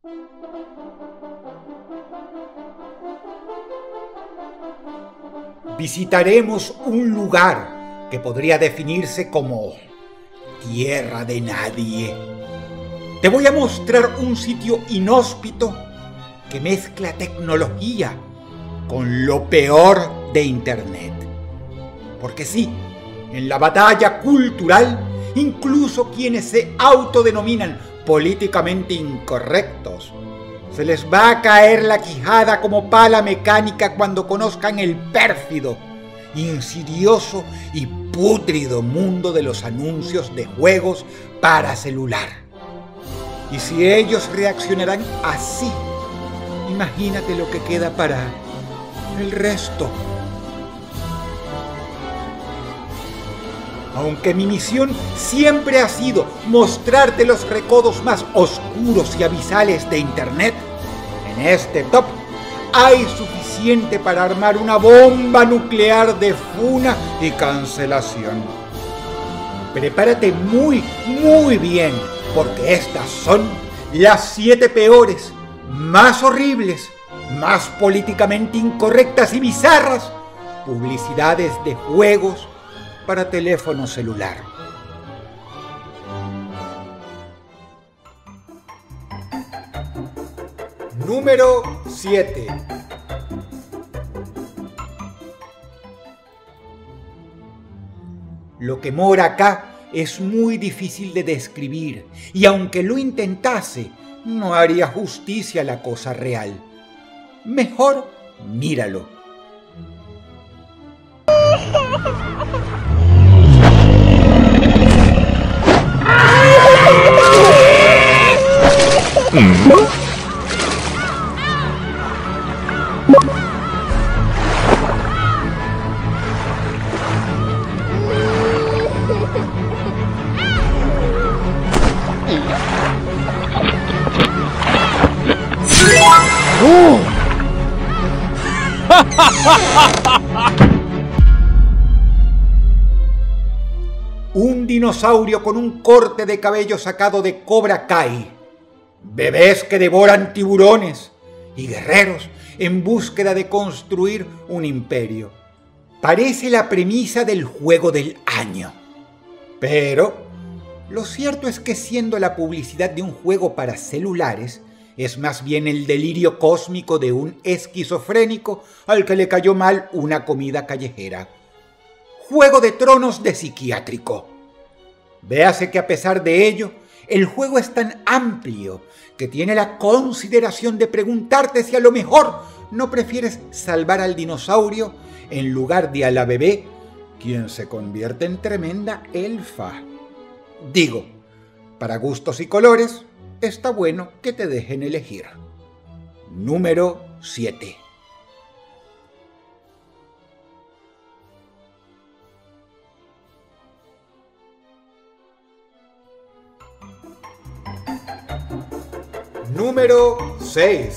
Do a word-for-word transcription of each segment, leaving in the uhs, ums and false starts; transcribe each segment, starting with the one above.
Visitaremos un lugar que podría definirse como tierra de nadie. Te voy a mostrar un sitio inhóspito que mezcla tecnología con lo peor de Internet. Porque sí, en la batalla cultural, incluso quienes se autodenominan políticamente incorrectos, se les va a caer la quijada como pala mecánica cuando conozcan el pérfido, insidioso y pútrido mundo de los anuncios de juegos para celular. Y si ellos reaccionarán así, imagínate lo que queda para el resto. Aunque mi misión siempre ha sido mostrarte los recodos más oscuros y abisales de Internet, en este top hay suficiente para armar una bomba nuclear de funa y cancelación. Prepárate muy, muy bien, porque estas son las siete peores, más horribles, más políticamente incorrectas y bizarras publicidades de juegos para teléfono celular. Número siete. Lo que mora acá es muy difícil de describir, y aunque lo intentase, no haría justicia a la cosa real. Mejor míralo. ¡Oh! Un dinosaurio con un corte de cabello sacado de Cobra Kai, bebés que devoran tiburones y guerreros en búsqueda de construir un imperio. Parece la premisa del juego del año. Pero lo cierto es que, siendo la publicidad de un juego para celulares, es más bien el delirio cósmico de un esquizofrénico al que le cayó mal una comida callejera. Juego de Tronos de psiquiátrico. Véase que a pesar de ello, el juego es tan amplio que tiene la consideración de preguntarte si a lo mejor no prefieres salvar al dinosaurio en lugar de a la bebé, quien se convierte en tremenda elfa. Digo, para gustos y colores, está bueno que te dejen elegir. Número siete. Número seis.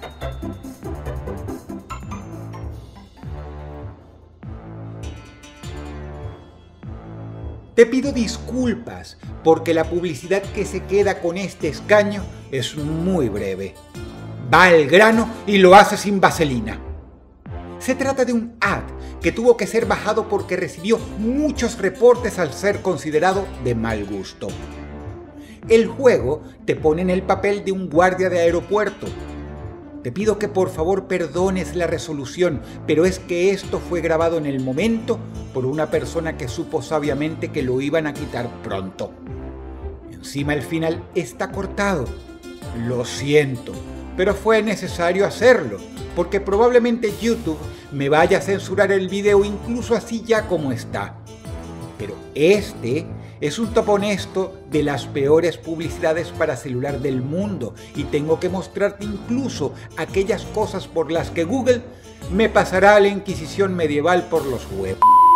Te pido disculpas porque la publicidad que se queda con este escaño es muy breve. Va al grano y lo hace sin vaselina. Se trata de un ad que tuvo que ser bajado porque recibió muchos reportes al ser considerado de mal gusto. El juego te pone en el papel de un guardia de aeropuerto. Te pido que por favor perdones la resolución, pero es que esto fue grabado en el momento por una persona que supo sabiamente que lo iban a quitar pronto. Encima el final está cortado. Lo siento, pero fue necesario hacerlo, porque probablemente YouTube me vaya a censurar el video incluso así ya como está. Pero este es un top honesto de las peores publicidades para celular del mundo, y tengo que mostrarte incluso aquellas cosas por las que Google me pasará a la Inquisición medieval por los huevos.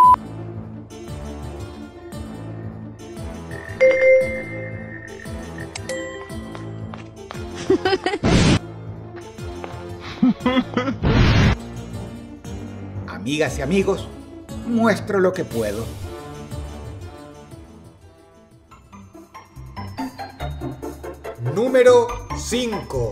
Amigas y amigos, muestro lo que puedo. Número cinco.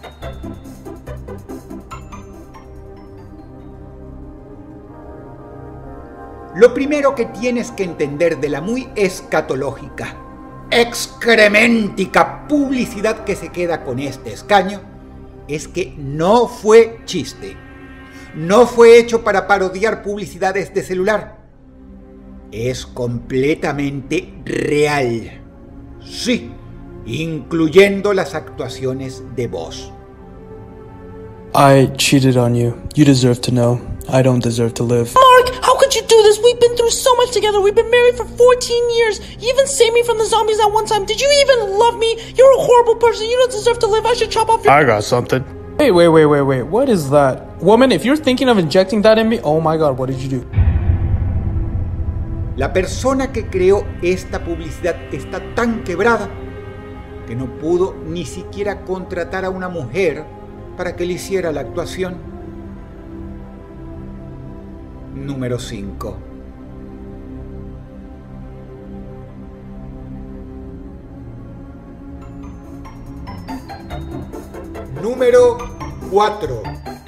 Lo primero que tienes que entender de la muy escatológica, excreméntica publicidad que se queda con este escaño es que no fue chiste. No fue hecho para parodiar publicidades de celular. Es completamente real. Sí, incluyendo las actuaciones de voz. I cheated on you. You deserve to know. I don't deserve to live. Mark, how could you do this? We've been through so much together. We've been married for fourteen years. You even saved me from the zombies that one time. Did you even love me? You're a horrible person. You don't deserve to live. I should chop off your... I got something. Wait, wait, wait, wait, wait. What is that? Woman, if you're thinking of injecting that in me, oh my God, what did you do? La persona que creó esta publicidad está tan quebrada que no pudo ni siquiera contratar a una mujer para que le hiciera la actuación. Número cinco. Número cuatro.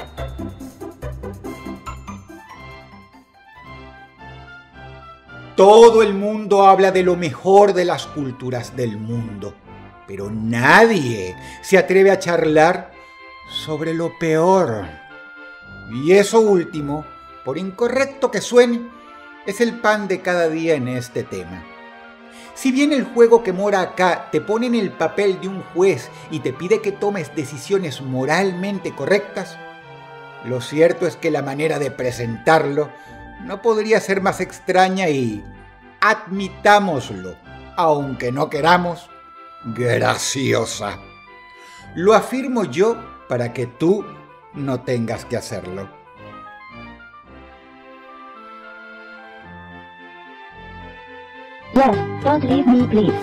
Todo el mundo habla de lo mejor de las culturas del mundo, pero nadie se atreve a charlar sobre lo peor. Y eso último, por incorrecto que suene, es el pan de cada día en este tema. Si bien el juego que mora acá te pone en el papel de un juez y te pide que tomes decisiones moralmente correctas, lo cierto es que la manera de presentarlo no podría ser más extraña y, admitámoslo, aunque no queramos, graciosa. Lo afirmo yo para que tú no tengas que hacerlo. Yes, don't leave me, please.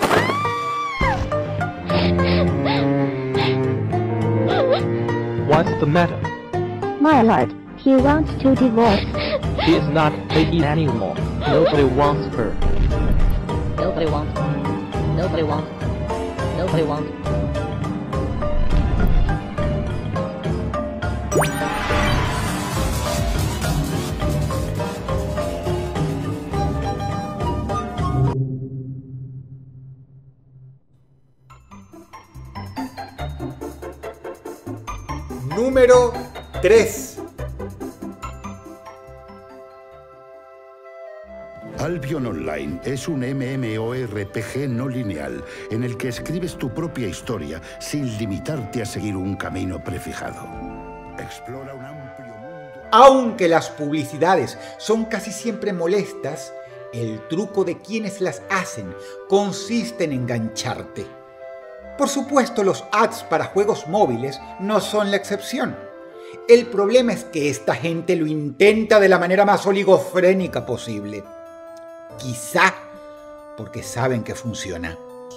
What's the matter? My lord, he wants to divorce. She is not lady anymore. Nobody wants her. Nobody wants. Nobody wants. Nobody wants. Número tres. Albion Online es un MMORPG no lineal en el que escribes tu propia historia sin limitarte a seguir un camino prefijado. Explora un amplio mundo. Aunque las publicidades son casi siempre molestas, el truco de quienes las hacen consiste en engancharte. Por supuesto, los ads para juegos móviles no son la excepción. El problema es que esta gente lo intenta de la manera más oligofrénica posible. Quizá porque saben que funciona.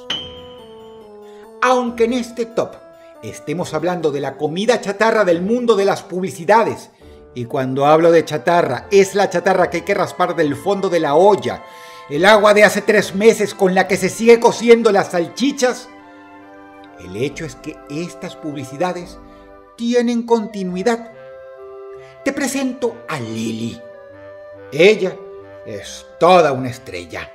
Aunque en este top estemos hablando de la comida chatarra del mundo de las publicidades, y cuando hablo de chatarra es la chatarra que hay que raspar del fondo de la olla, el agua de hace tres meses con la que se sigue cociendo las salchichas, el hecho es que estas publicidades tienen continuidad. Te presento a Lily. Ella es toda una estrella.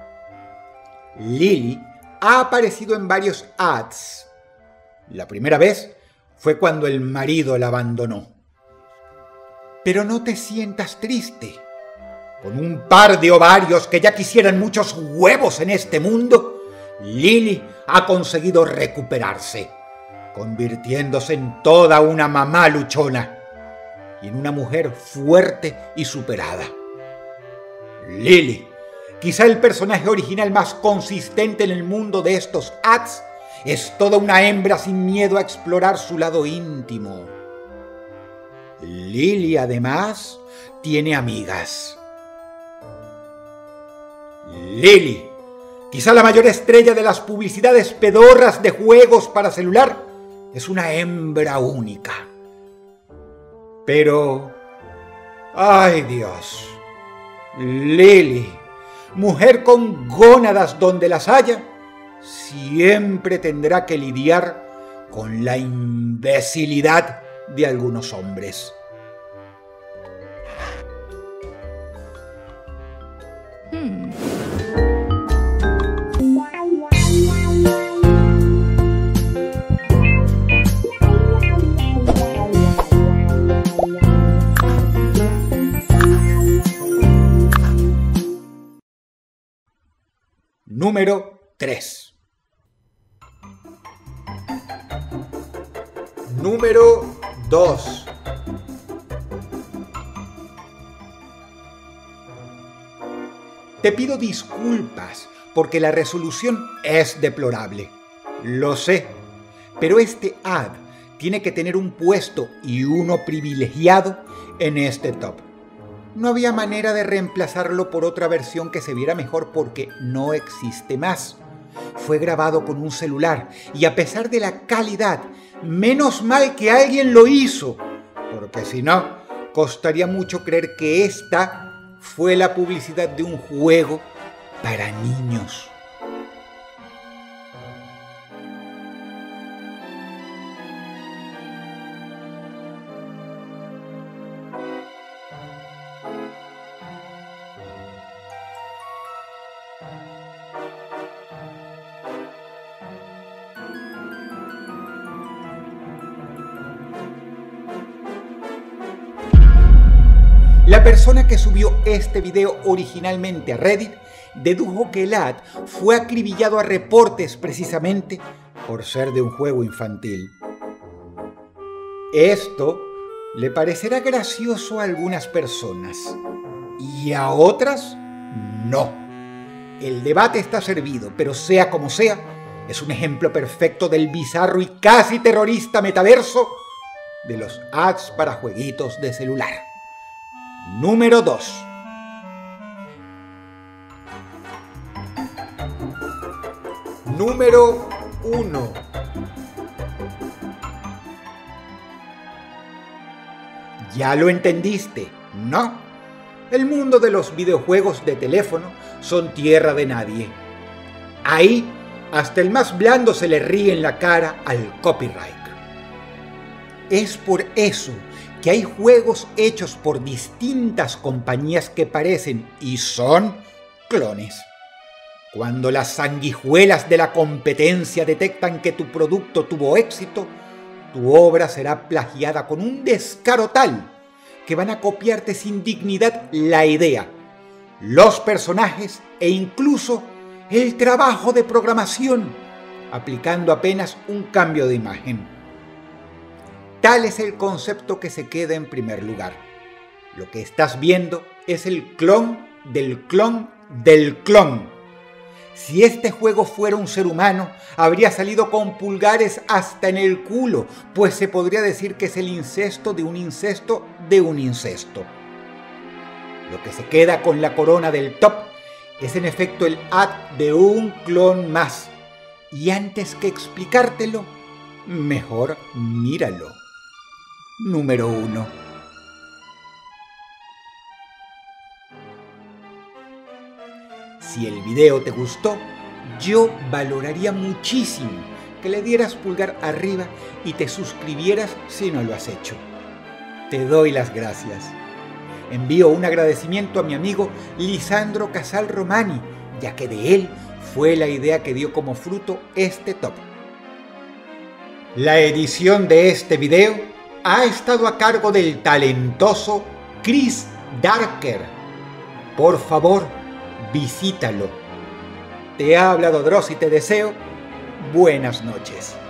Lily ha aparecido en varios ads. La primera vez fue cuando el marido la abandonó. Pero no te sientas triste. Con un par de ovarios que ya quisieran muchos huevos en este mundo, Lily ha conseguido recuperarse, convirtiéndose en toda una mamá luchona y en una mujer fuerte y superada. Lily, quizá el personaje original más consistente en el mundo de estos ads, es toda una hembra sin miedo a explorar su lado íntimo. Lily, además, tiene amigas. Lily, quizá la mayor estrella de las publicidades pedorras de juegos para celular, es una hembra única. Pero, ¡ay Dios! Lily, mujer con gónadas donde las haya, siempre tendrá que lidiar con la imbecilidad de algunos hombres. Hmm. Número tres. Número dos. Te pido disculpas porque la resolución es deplorable. Lo sé, pero este ad tiene que tener un puesto y uno privilegiado en este top. No había manera de reemplazarlo por otra versión que se viera mejor porque no existe más. Fue grabado con un celular y a pesar de la calidad, menos mal que alguien lo hizo, porque si no, costaría mucho creer que esta fue la publicidad de un juego para niños. La persona que subió este video originalmente a Reddit dedujo que el ad fue acribillado a reportes precisamente por ser de un juego infantil. Esto le parecerá gracioso a algunas personas y a otras no. El debate está servido, pero sea como sea, es un ejemplo perfecto del bizarro y casi terrorista metaverso de los ads para jueguitos de celular. Número dos. Número uno. ¿Ya lo entendiste? ¿No? El mundo de los videojuegos de teléfono son tierra de nadie. Ahí, hasta el más blando se le ríe en la cara al copyright. Es por eso que hay juegos hechos por distintas compañías que parecen y son clones. Cuando las sanguijuelas de la competencia detectan que tu producto tuvo éxito, tu obra será plagiada con un descaro tal que van a copiarte sin dignidad la idea, los personajes e incluso el trabajo de programación, aplicando apenas un cambio de imagen. Tal es el concepto que se queda en primer lugar. Lo que estás viendo es el clon del clon del clon. Si este juego fuera un ser humano, habría salido con pulgares hasta en el culo, pues se podría decir que es el incesto de un incesto de un incesto. Lo que se queda con la corona del top es en efecto el ad de un clon más. Y antes que explicártelo, mejor míralo. Número uno. Si el video te gustó, yo valoraría muchísimo que le dieras pulgar arriba y te suscribieras si no lo has hecho. Te doy las gracias. Envío un agradecimiento a mi amigo Lisandro Casal Romani, ya que de él fue la idea que dio como fruto este top. La edición de este video ha estado a cargo del talentoso Chris Darker. Por favor, visítalo. Te ha hablado Dross y te deseo buenas noches.